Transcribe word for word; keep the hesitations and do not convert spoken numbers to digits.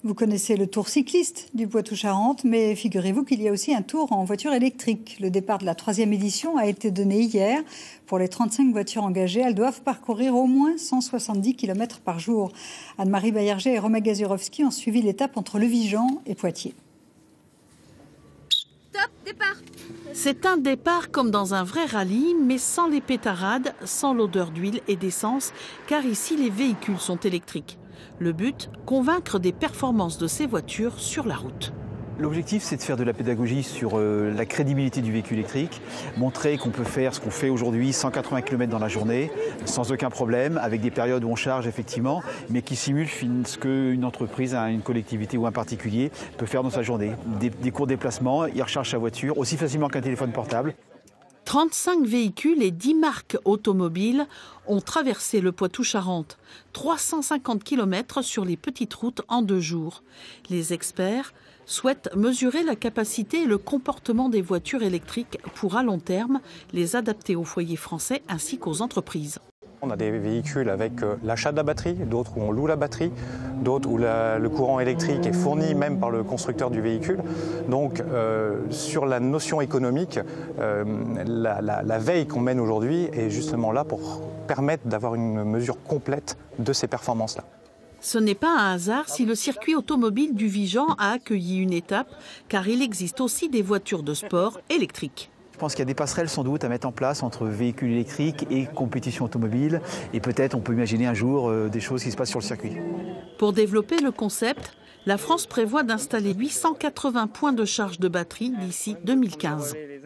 Vous connaissez le tour cycliste du Poitou-Charentes, mais figurez-vous qu'il y a aussi un tour en voiture électrique. Le départ de la troisième édition a été donné hier. Pour les trente-cinq voitures engagées, elles doivent parcourir au moins cent soixante-dix kilomètres par jour. Anne-Marie Baillarger et Romain Gazurovski ont suivi l'étape entre Le Vigan et Poitiers. Top, départ! C'est un départ comme dans un vrai rallye, mais sans les pétarades, sans l'odeur d'huile et d'essence, car ici les véhicules sont électriques. Le but, convaincre des performances de ces voitures sur la route. L'objectif, c'est de faire de la pédagogie sur euh, la crédibilité du véhicule électrique, montrer qu'on peut faire ce qu'on fait aujourd'hui, cent quatre-vingts kilomètres dans la journée, sans aucun problème, avec des périodes où on charge effectivement, mais qui simulent ce qu'une entreprise, une collectivité ou un particulier peut faire dans sa journée. Des, des courts déplacements, il recharge sa voiture aussi facilement qu'un téléphone portable. trente-cinq véhicules et dix marques automobiles ont traversé le Poitou-Charentes. trois cent cinquante kilomètres sur les petites routes en deux jours. Les experts souhaitent mesurer la capacité et le comportement des voitures électriques pour, à long terme, les adapter aux foyers français ainsi qu'aux entreprises. On a des véhicules avec l'achat de la batterie, d'autres où on loue la batterie, d'autres où la, le courant électrique est fourni même par le constructeur du véhicule. Donc euh, sur la notion économique, euh, la, la, la veille qu'on mène aujourd'hui est justement là pour permettre d'avoir une mesure complète de ces performances-là. Ce n'est pas un hasard si le circuit automobile du Vigan a accueilli une étape, car il existe aussi des voitures de sport électriques. Je pense qu'il y a des passerelles sans doute à mettre en place entre véhicules électriques et compétition automobile. Et peut-être on peut imaginer un jour euh, des choses qui se passent sur le circuit. Pour développer le concept, la France prévoit d'installer huit cent quatre-vingts points de charge de batterie d'ici deux mille quinze.